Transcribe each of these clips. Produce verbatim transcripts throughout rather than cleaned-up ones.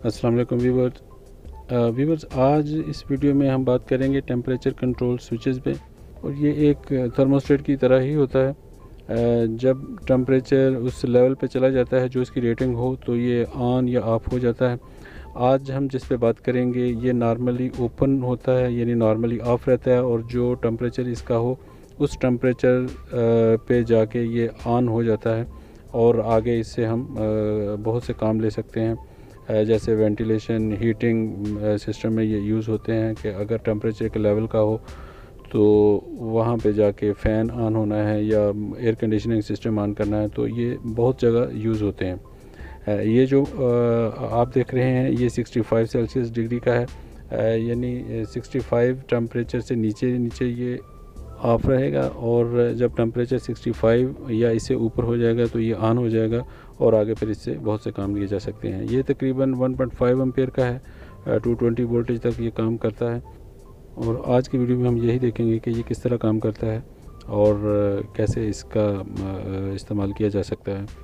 अस्सलाम वालेकुम viewers. Viewers आज इस वीडियो में हम बात करेंगे टेम्परेचर कंट्रोल स्विचेस पे। और ये एक थर्मोस्टेट की तरह ही होता है। अ, जब टेम्परेचर उस लेवल पे चला जाता है जो इसकी रेटिंग हो तो ये ऑन या ऑफ हो जाता है। आज हम जिस पे बात करेंगे ये नॉर्मली ओपन होता है, यानी नॉर्मली ऑफ रहता है, और जो टेम्परेचर इसका हो उस टेम्परेचर पे जाके ये ऑन हो जाता है और आगे इससे हम अ, बहुत से काम ले सकते हैं। अ, जैसे वेंटिलेशन, हीटिंग सिस्टम में ये यूज़ होते हैं कि अगर टेम्परेचर के लेवल का हो तो वहाँ पे जाके फ़ैन ऑन होना है या एयर कंडीशनिंग सिस्टम ऑन करना है, तो ये बहुत जगह यूज़ होते हैं। अ, ये जो अ, आप देख रहे हैं ये पैंसठ सेल्सियस डिग्री का है, अ, यानी पैंसठ टेम्परेचर से नीचे नीचे ये ऑफ रहेगा, और जब टेम्परेचर पैंसठ या इससे ऊपर हो जाएगा तो ये ऑन हो जाएगा और आगे फिर इससे बहुत से काम लिए जा सकते हैं। ये तकरीबन वन पॉइंट फाइव एम्पेयर का है, टू ट्वेंटी वोल्टेज तक ये काम करता है। और आज की वीडियो में हम यही देखेंगे कि ये किस तरह काम करता है और कैसे इसका इस्तेमाल किया जा सकता है।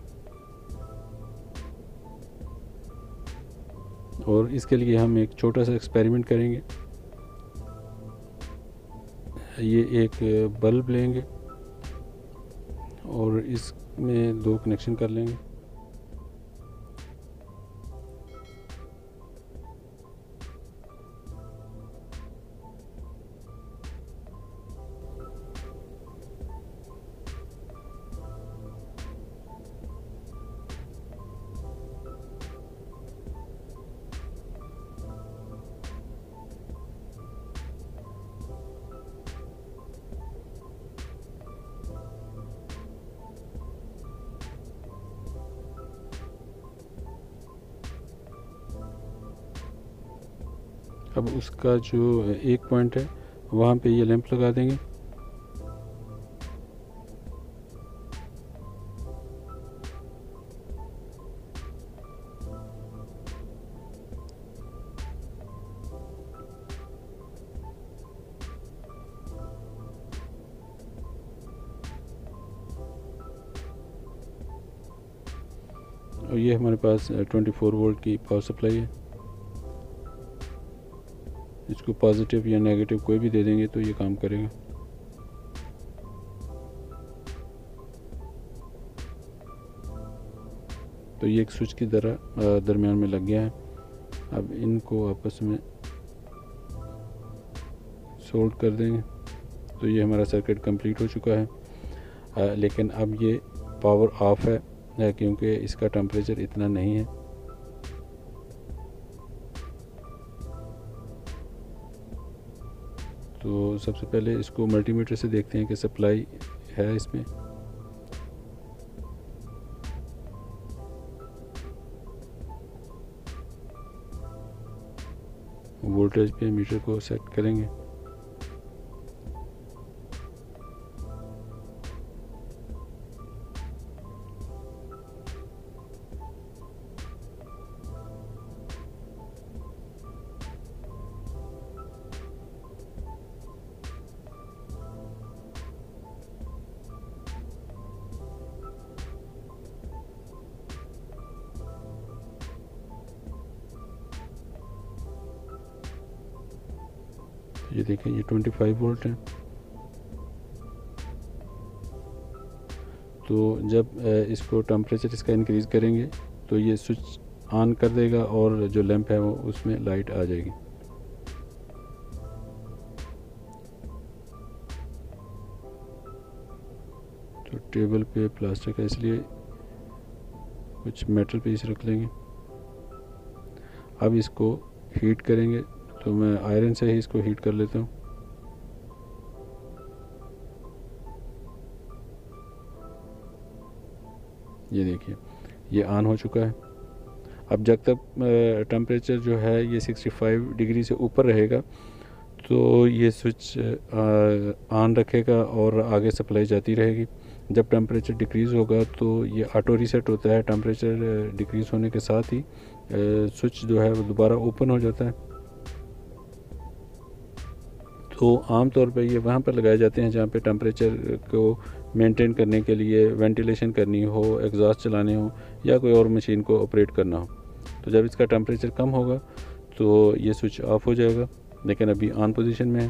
और इसके लिए हम एक छोटा सा एक्सपेरिमेंट करेंगे। ये एक बल्ब लेंगे और इसमें दो कनेक्शन कर लेंगे। अब उसका जो एक पॉइंट है वहाँ पे ये लैंप लगा देंगे। और ये हमारे पास चौबीस वोल्ट की पावर सप्लाई है। इसको पॉजिटिव या नेगेटिव कोई भी दे देंगे तो ये काम करेगा। तो ये एक स्विच की तरह दरमियान में लग गया है। अब इनको आपस में सोल्ड कर देंगे तो ये हमारा सर्किट कंप्लीट हो चुका है। आ, लेकिन अब ये पावर ऑफ है, है क्योंकि इसका टेम्परेचर इतना नहीं है। तो सबसे पहले इसको मल्टीमीटर से देखते हैं कि सप्लाई है इसमें। वोल्टेज पे मीटर को सेट करेंगे। ये देखें ये पच्चीस वोल्ट है। तो जब इसको टेम्परेचर इसका इंक्रीज़ करेंगे तो ये स्विच ऑन कर देगा और जो लैंप है वो उसमें लाइट आ जाएगी। तो टेबल पे प्लास्टिक है इसलिए कुछ मेटल पीस रख लेंगे। अब इसको हीट करेंगे, तो मैं आयरन से ही इसको हीट कर लेता हूँ। ये देखिए ये ऑन हो चुका है। अब जब तक टेम्परेचर जो है ये पैंसठ डिग्री से ऊपर रहेगा तो ये स्विच ऑन रखेगा और आगे सप्लाई जाती रहेगी। जब टेम्परेचर डिक्रीज़ होगा तो ये ऑटो रीसेट होता है। टेम्परेचर डिक्रीज़ होने के साथ ही स्विच जो है वो दोबारा ओपन हो जाता है। तो आम तौर पे ये वहाँ पर लगाए जाते हैं जहाँ पे टेम्परेचर को मेंटेन करने के लिए वेंटिलेशन करनी हो, एग्जॉस्ट चलाने हो या कोई और मशीन को ऑपरेट करना हो। तो जब इसका टेम्परेचर कम होगा तो ये स्विच ऑफ हो जाएगा, लेकिन अभी ऑन पोजीशन में है।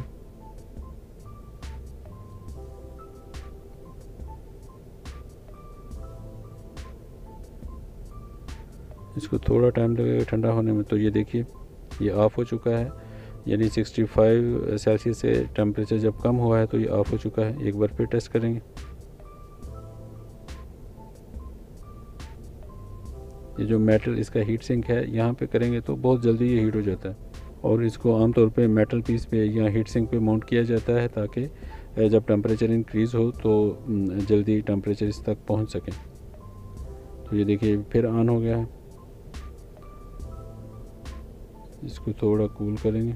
इसको थोड़ा टाइम लगेगा ठंडा होने में। तो ये देखिए ये ऑफ़ हो चुका है, यानी पैंसठ सेल्सियस से टेम्परेचर जब कम हुआ है तो ये ऑफ़ हो चुका है। एक बार फिर टेस्ट करेंगे। ये जो मेटल इसका हीट सिंक है यहाँ पे करेंगे तो बहुत जल्दी ये हीट हो जाता है, और इसको आमतौर पे मेटल पीस पे या हीट सिंक पे माउंट किया जाता है ताकि जब टेम्परेचर इंक्रीज़ हो तो जल्दी टेम्परेचर इस तक पहुँच सके। तो ये देखिए फिर ऑन हो गया है। इसको थोड़ा कूल करेंगे।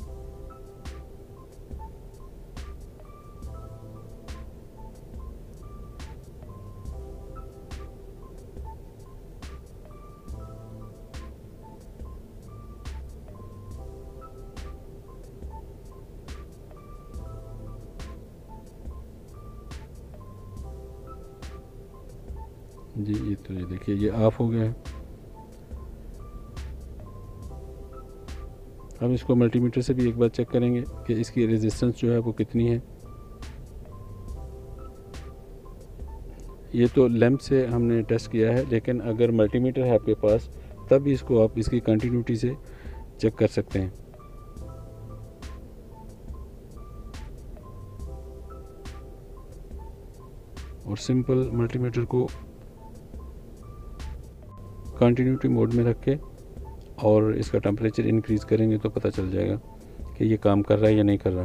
जी ये तो ये देखिए ये ऑफ हो गया है। हम इसको मल्टीमीटर से भी एक बार चेक करेंगे कि इसकी रेजिस्टेंस जो है वो कितनी है। ये तो लैंप से हमने टेस्ट किया है, लेकिन अगर मल्टीमीटर है आपके पास तब इसको आप इसकी कंटिन्यूटी से चेक कर सकते हैं। और सिंपल मल्टीमीटर को कंटिन्यूटी मोड में रख के और इसका टेम्परेचर इंक्रीज़ करेंगे तो पता चल जाएगा कि ये काम कर रहा है या नहीं कर रहा।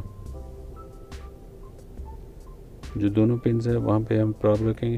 जो दोनों पिन्स हैं वहाँ पे हम प्रॉब रखेंगे।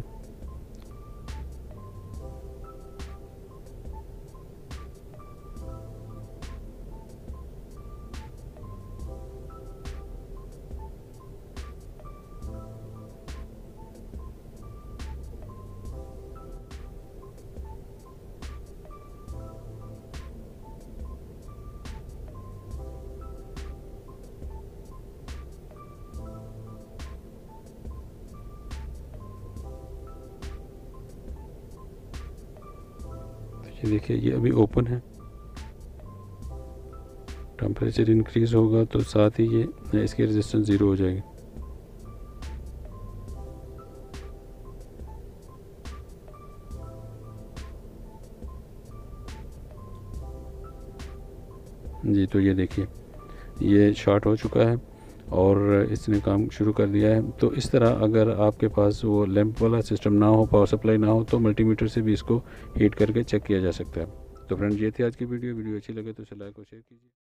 ये देखिए ये अभी ओपन है। टेम्परेचर इंक्रीज़ होगा तो साथ ही ये इसकी रेजिस्टेंस ज़ीरो हो जाएगी। जी तो ये देखिए ये शॉर्ट हो चुका है और इसने काम शुरू कर दिया है। तो इस तरह अगर आपके पास वो लैंप वाला सिस्टम ना हो, पावर सप्लाई ना हो, तो मल्टीमीटर से भी इसको हीट करके चेक किया जा सकता है। तो फ्रेंड ये थी आज की वीडियो वीडियो अच्छी लगे तो इसे लाइक और शेयर कीजिए।